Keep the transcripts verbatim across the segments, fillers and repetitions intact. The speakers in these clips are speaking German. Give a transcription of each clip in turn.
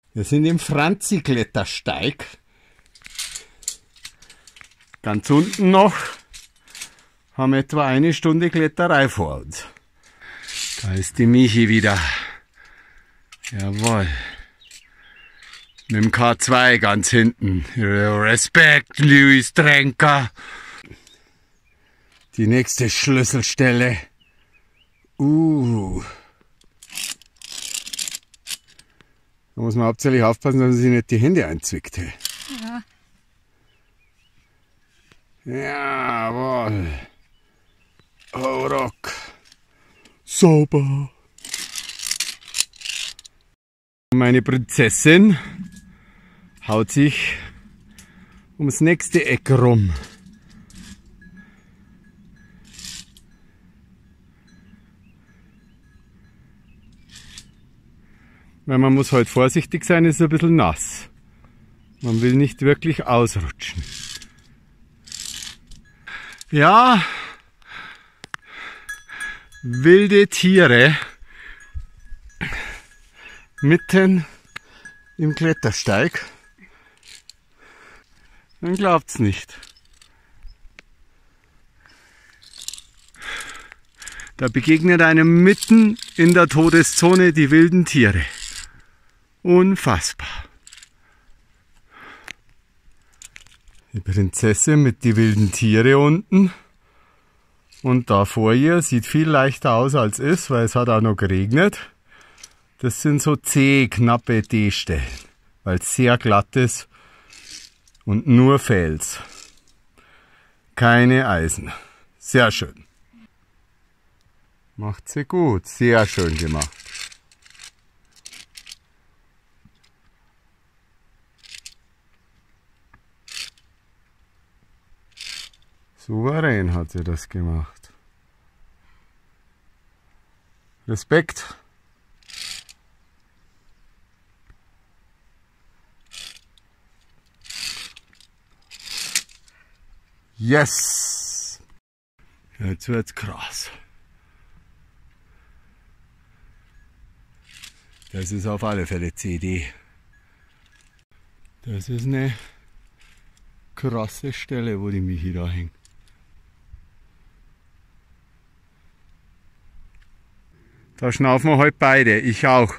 Wir sind im Franzi-Klettersteig. Ganz unten noch. Haben etwa eine Stunde Kletterei vor uns. Da ist die Michi wieder. Jawohl. Mit dem K zwei ganz hinten. Respekt, Luis Trenker. Die nächste Schlüsselstelle. Uh. Da muss man hauptsächlich aufpassen, dass man sich nicht die Hände einzwickt. Ja. Jawohl. Oh, Rock. Sauber. Meine Prinzessin haut sich ums nächste Eck rum. Weil man muss halt vorsichtig sein, ist ein bisschen nass. Man will nicht wirklich ausrutschen. Ja, wilde Tiere mitten im Klettersteig. Man glaubt's nicht. Da begegnet einem mitten in der Todeszone die wilden Tiere. Unfassbar. Die Prinzessin mit die wilden Tiere unten. Und da vor ihr sieht viel leichter aus als ist, weil es hat auch noch geregnet. Das sind so zähe, knappe D-Stellen, weil es sehr glatt ist und nur Fels. Keine Eisen. Sehr schön. Macht sie gut. Sehr schön gemacht. Souverän hat sie das gemacht. Respekt. Yes! Jetzt wird's krass. Das ist auf alle Fälle C D. Das ist eine krasse Stelle, wo die Michi da hängt. Da schnaufen wir heute beide, ich auch.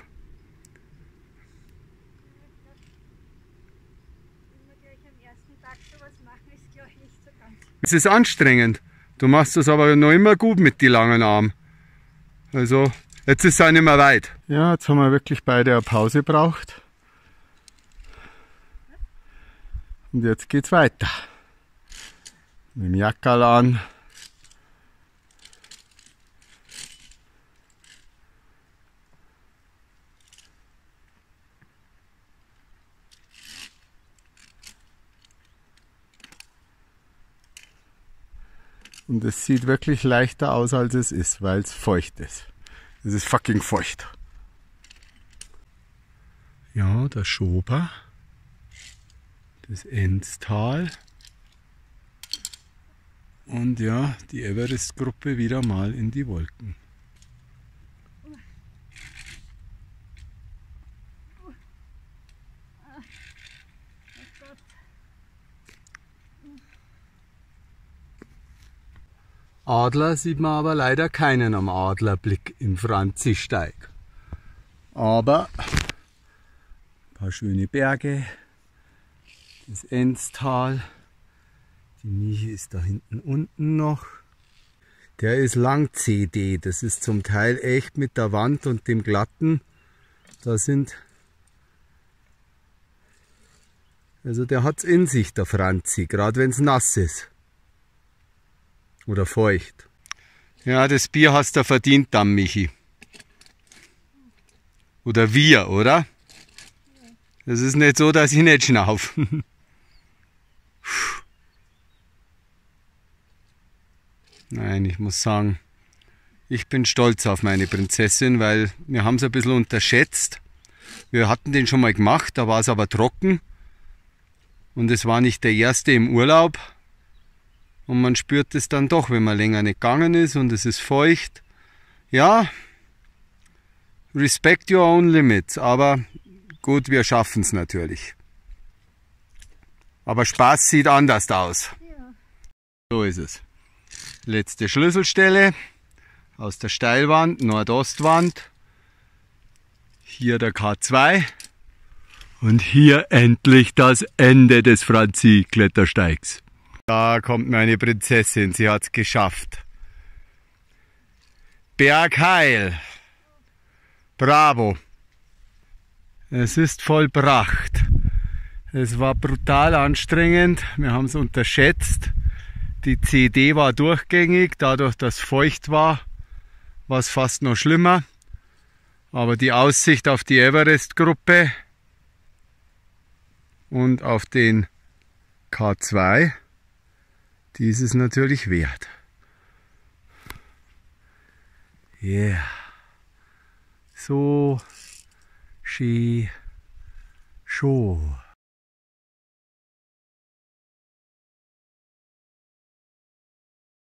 Es ist anstrengend. Du machst das aber noch immer gut mit den langen Armen. Also, jetzt ist es auch nicht mehr weit. Ja, jetzt haben wir wirklich beide eine Pause gebraucht. Und jetzt geht's weiter. Mit dem Jackerl an. Und es sieht wirklich leichter aus, als es ist, weil es feucht ist. Es ist fucking feucht. Ja, der Schober. Das Enztal. Und ja, die Everest-Gruppe wieder mal in die Wolken. Adler sieht man aber leider keinen am Adlerblick im Franzi-Steig. Aber ein paar schöne Berge, das Enztal, die Michi ist da hinten unten noch. Der ist lang C D, das ist zum Teil echt mit der Wand und dem Glatten. Da sind, also der hat's in sich, der Franzi, gerade wenn es nass ist. Oder feucht. Ja, das Bier hast du verdient dann, Michi. Oder wir, oder? Das ist nicht so, dass ich nicht schnaufe. Nein, ich muss sagen, ich bin stolz auf meine Prinzessin, weil wir haben es ein bisschen unterschätzt. Wir hatten den schon mal gemacht, da war es aber trocken. Und es war nicht der erste im Urlaub. Und man spürt es dann doch, wenn man länger nicht gegangen ist und es ist feucht. Ja, respect your own limits, aber gut, wir schaffen es natürlich. Aber Spaß sieht anders aus. Ja. So ist es. Letzte Schlüsselstelle aus der Steilwand, Nordostwand. Hier der K zwei. Und hier endlich das Ende des Franzi-Klettersteigs. Da kommt meine Prinzessin, sie hat es geschafft. Bergheil. Bravo. Es ist vollbracht. Es war brutal anstrengend, wir haben es unterschätzt. Die C D war durchgängig, dadurch, dass es feucht war, war es fast noch schlimmer. Aber die Aussicht auf die Everest-Gruppe und auf den K zwei, die ist es natürlich wert. Yeah. So schön. Schon.